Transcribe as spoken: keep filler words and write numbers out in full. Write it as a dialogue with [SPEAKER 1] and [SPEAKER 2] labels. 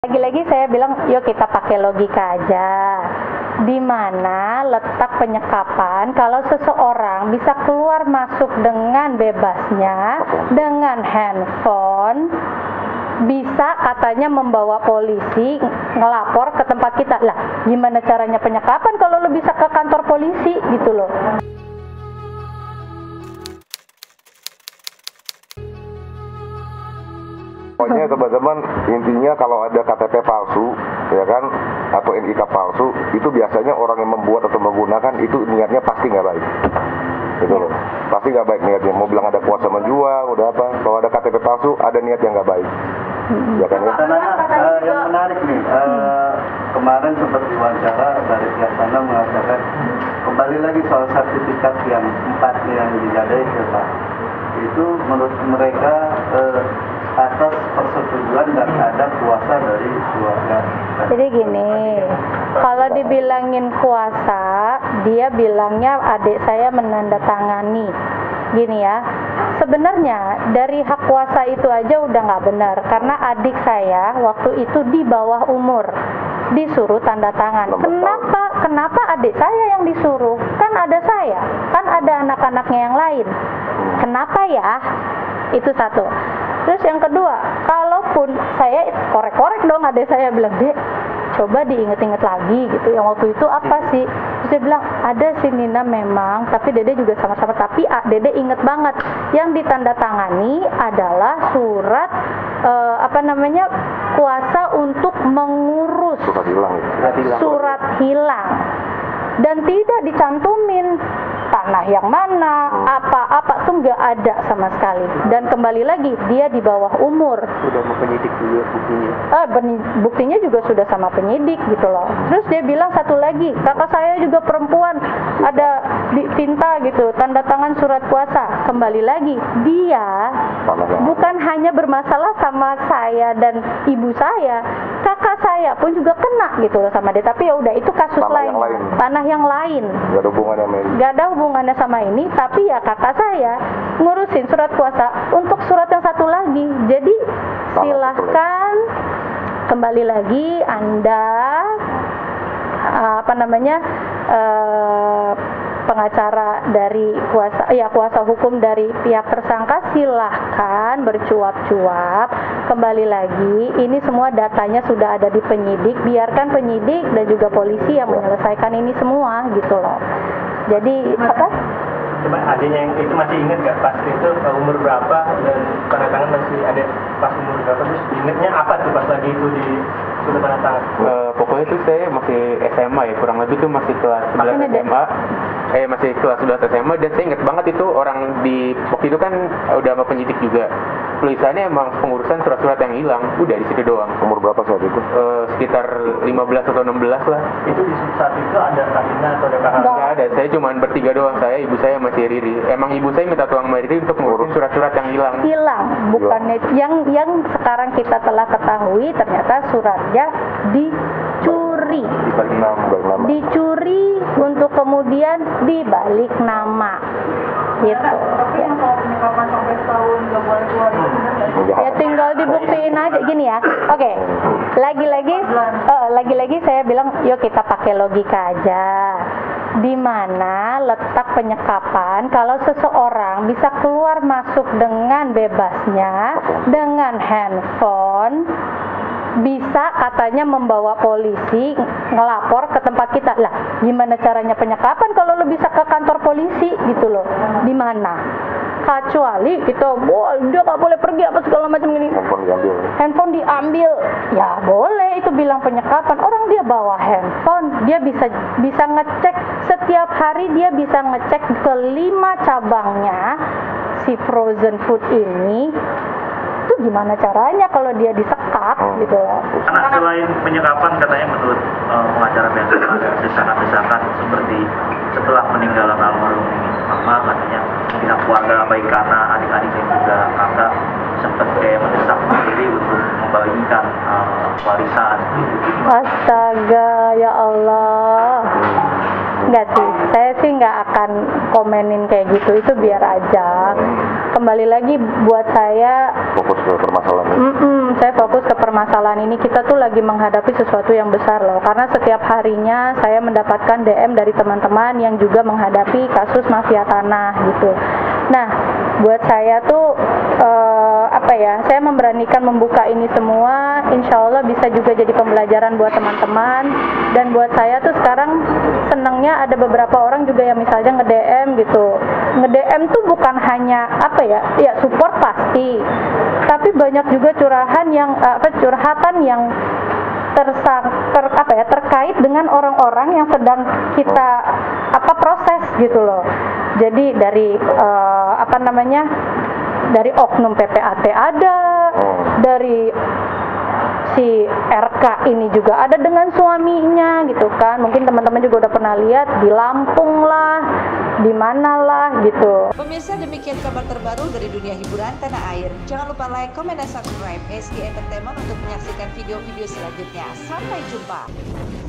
[SPEAKER 1] Lagi-lagi saya bilang, yuk kita pakai logika aja. Di mana letak penyekapan kalau seseorang bisa keluar masuk dengan bebasnya, dengan handphone, bisa katanya membawa polisi ngelapor ke tempat kita. Lah, gimana caranya penyekapan kalau lo bisa ke kantor polisi gitu loh.
[SPEAKER 2] Pokoknya teman-teman, intinya kalau ada K T P palsu, ya kan, atau N I K palsu, itu biasanya orang yang membuat atau menggunakan itu niatnya pasti nggak baik, gitu loh. Pasti nggak baik niatnya. Mau bilang ada kuasa menjual, udah apa? Kalau ada K T P palsu, ada niat yang nggak baik, ya kan? Ya?
[SPEAKER 3] Karena uh, yang menarik nih, uh, kemarin sempat diwawancara dari pihak sana mengatakan kembali lagi soal sertifikat yang empat yang digadai ke Pak. Itu menurut mereka uh, atas persetujuan dan ada kuasa dari keluarga.
[SPEAKER 1] Jadi gini, kalau dibilangin kuasa, dia bilangnya adik saya menandatangani. Gini ya, sebenarnya dari hak kuasa itu aja udah nggak benar, karena adik saya waktu itu di bawah umur, disuruh tanda tangan. Kenapa? Kenapa adik saya yang disuruh? Kan ada saya, kan ada anak-anaknya yang lain. Kenapa ya? Itu satu. Terus yang kedua, kalaupun saya korek-korek dong adik saya, bilang, Dek, coba diinget-inget lagi gitu, yang waktu itu apa sih? Terus dia bilang, ada sih Nina memang, tapi Dede juga sama-sama, tapi ah, Dede inget banget, yang ditandatangani adalah surat eh, apa namanya, kuasa untuk mengurus
[SPEAKER 2] Surat hilang, ya?
[SPEAKER 1] surat hilang, dan tidak dicantumin tanah yang mana, apa-apa tuh nggak ada sama sekali. Dan kembali lagi, dia di bawah umur.
[SPEAKER 3] Sudah mau penyidik juga buktinya.
[SPEAKER 1] Ah, buktinya juga sudah sama penyidik gitu loh. Terus dia bilang satu lagi, kakak saya juga perempuan, ada di tinta gitu, tanda tangan surat kuasa. Kembali lagi, dia bukan hanya bermasalah sama saya dan ibu saya, kakak saya pun juga kena gitu loh sama dia. Tapi ya udah, itu kasus
[SPEAKER 2] Tanah
[SPEAKER 1] lain,
[SPEAKER 2] yang lain.
[SPEAKER 1] tanah yang lain.
[SPEAKER 2] Gak ada hubungannya sama ini.
[SPEAKER 1] Gak ada hubungannya sama ini, tapi ya kakak saya ngurusin surat kuasa untuk surat yang satu lagi. Jadi silahkan kembali lagi Anda apa namanya eh, pengacara dari kuasa ya kuasa hukum dari pihak tersangka, silahkan bercuap-cuap. Kembali lagi, ini semua datanya sudah ada di penyidik, biarkan penyidik dan juga polisi yang menyelesaikan ini semua gitu loh. Jadi apa?
[SPEAKER 4] Coba adanya yang itu masih ingat nggak pas itu umur berapa dan tanda tangan masih ada pas umur berapa, terus ingatnya apa tuh pas lagi itu di surat tanda tangan?
[SPEAKER 5] Uh, pokoknya itu saya masih S M A ya, kurang lebih itu masih kelas sebelas S M A. Eh masih kelas sebelas S M A, dan saya ingat banget itu orang di waktu itu kan udah sama penyidik juga. Tulisannya emang pengurusan surat-surat yang hilang, udah di situ doang.
[SPEAKER 2] Umur berapa saat itu?
[SPEAKER 5] Uh, sekitar lima belas atau enam belas lah.
[SPEAKER 4] Itu di saat itu ada kakaknya atau ada kakak?
[SPEAKER 5] Nggak ada, saya cuma bertiga doang, saya, ibu saya masih Riri. Emang ibu saya minta tolong sama Riri untuk ngurusin surat-surat yang hilang.
[SPEAKER 1] Hilang, bukannya yang yang sekarang kita telah ketahui ternyata suratnya dicuri.
[SPEAKER 2] Dibalik nama. nama.
[SPEAKER 1] Dicuri untuk kemudian dibalik nama. Gitu.
[SPEAKER 6] Tapi yang soal penyekapan sampai setahun nggak boleh keluar itu benar nggak sih?
[SPEAKER 1] Ya tinggal dibuktiin aja gini ya. Oke, okay. lagi-lagi, uh, lagi-lagi saya bilang, yuk kita pakai logika aja. Di mana letak penyekapan kalau seseorang bisa keluar masuk dengan bebasnya, dengan handphone, bisa katanya membawa polisi ngelapor ke tempat kita. Lah, gimana caranya penyekapan kalau lo bisa ke kantor polisi gitu loh? Di mana? Kecuali kita, oh, dia nggak boleh pergi apa segala macam gini.
[SPEAKER 2] Handphone diambil.
[SPEAKER 1] Handphone diambil, ya boleh itu bilang penyekapan. Orang dia bawa handphone, dia bisa bisa ngecek setiap hari, dia bisa ngecek ke lima cabangnya si frozen food ini. Itu gimana caranya kalau dia disekat gitu loh.
[SPEAKER 4] Karena selain penyekapan katanya menurut uh, pengacara biasa ada desakan-desakan seperti setelah peninggalan almarhum mama, katanya pihak keluarga baik karena adik-adiknya juga kakak sempat kayak mendesak diri untuk membagikan uh, warisan.
[SPEAKER 1] Astaga, ya Allah. Enggak sih, saya sih nggak akan komenin kayak gitu, itu biar aja. Kembali lagi buat saya,
[SPEAKER 2] Fokus ke permasalahan ini.
[SPEAKER 1] mm-mm, saya fokus ke permasalahan ini. Kita tuh lagi menghadapi sesuatu yang besar loh, karena setiap harinya saya mendapatkan D M dari teman-teman yang juga menghadapi kasus mafia tanah gitu. Nah, buat saya tuh eh, apa ya, saya memberanikan membuka ini semua, insya Allah bisa juga jadi pembelajaran buat teman-teman. Dan buat saya tuh sekarang senangnya ada beberapa orang juga yang misalnya nge-D M gitu. Nge-D M tuh bukan hanya apa ya, ya support pasti, tapi banyak juga curahan yang eh, apa curhatan yang tersang ter, apa ya terkait dengan orang-orang yang sedang kita apa proses gitu loh. Jadi dari eh, apa namanya dari oknum P P A T ada, dari si R K ini juga ada dengan suaminya gitu kan. Mungkin teman-teman juga udah pernah lihat di Lampung lah, di mana lah gitu.
[SPEAKER 7] Pemirsa, demikian kabar terbaru dari dunia hiburan tanah air. Jangan lupa like, comment, dan subscribe S G Entertainment untuk menyaksikan video-video selanjutnya. Sampai jumpa.